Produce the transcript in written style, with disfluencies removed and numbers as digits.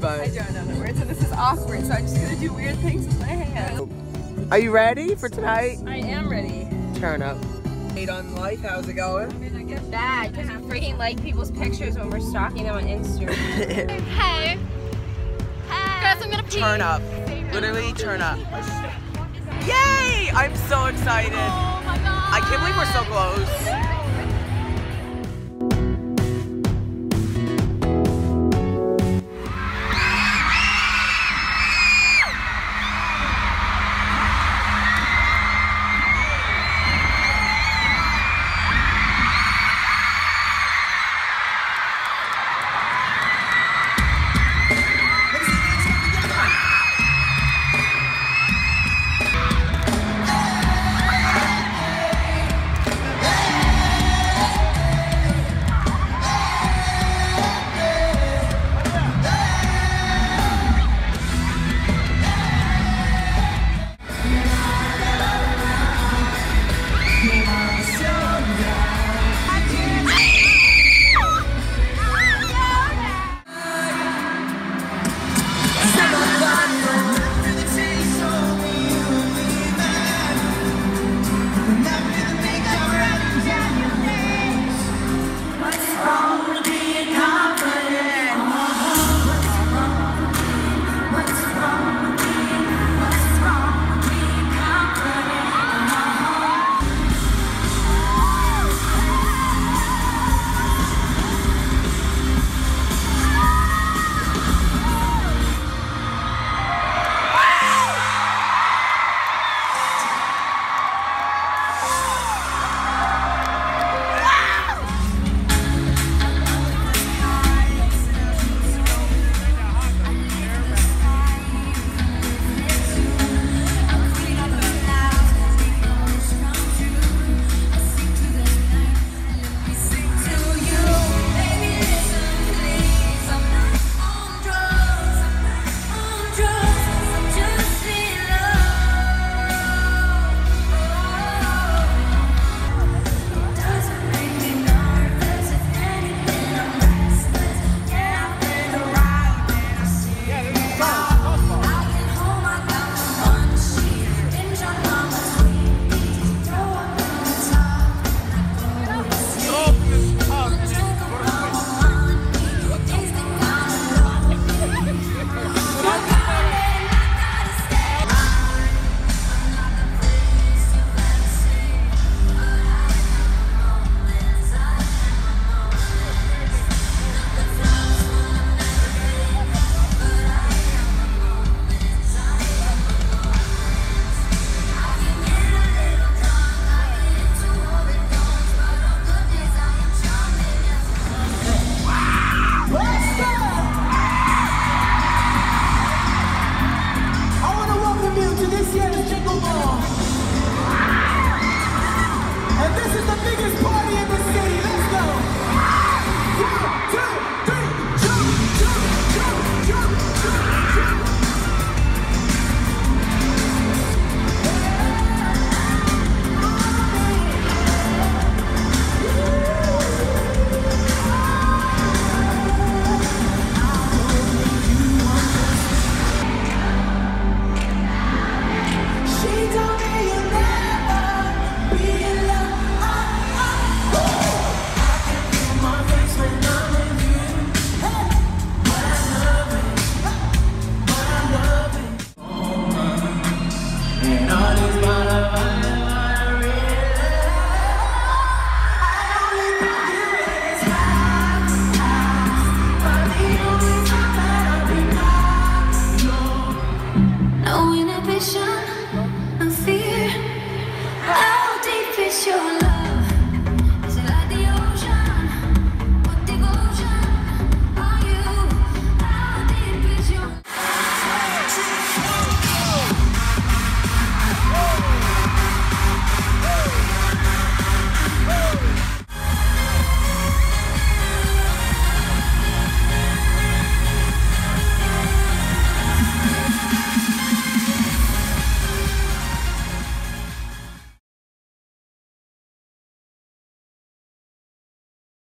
but... I don't know the words, and this is awkward, so I'm just gonna do weird things with my hands. Are you ready for tonight? I am ready. Turn up. On life, how's it going? I get bad because we freaking like people's pictures when we're stalking them on Instagram. Hey. Guys, I'm gonna pee. Turn up. Literally turn up. Yay! I'm so excited. Oh my god. I can't believe we're so close. Jingle Ball. And this is the biggest party in the city. Let's go. 1, 2, 3, jump, jump, jump, jump, jump, jump. No inhibition, no fear. How deep is your love?